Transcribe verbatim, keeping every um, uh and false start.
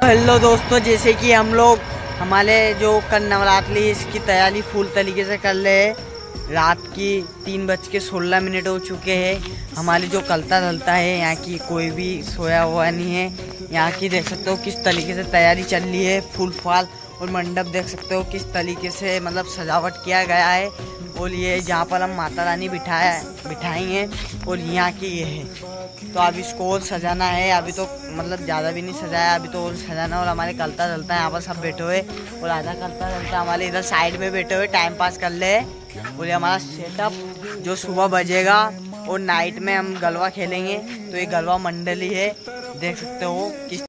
Hello दोस्तों, जैसे कि हम लोग हमारे जो कल नवरात्रि इसकी तैयारी फुल तरीके से कर रहे हैं। रात की तीन बज के सोलह मिनट हो चुके हैं। हमारी जो कलता धलता है यहाँ की कोई भी सोया हुआ नहीं है। यहाँ की देख सकते हो किस तरीके से तैयारी चल रही है फुल फाल। और मंडप देख सकते हो किस तरीके से मतलब सजावट किया गया है। और ये जहाँ पर हम माता रानी बिठाया बिठाई हैं और यहाँ की ये है। तो अब इसको और सजाना है। अभी तो मतलब ज़्यादा भी नहीं सजाया, अभी तो और सजाना। और हमारे कलता जलता है यहाँ पर सब बैठे हुए और आधा कलता जलता हमारे इधर साइड में बैठे हुए टाइम पास कर ले। और ये हमारा सेटअप जो सुबह बजेगा और नाइट में हम गलवा खेलेंगे। तो ये गलवा मंडली है, देख सकते हो किस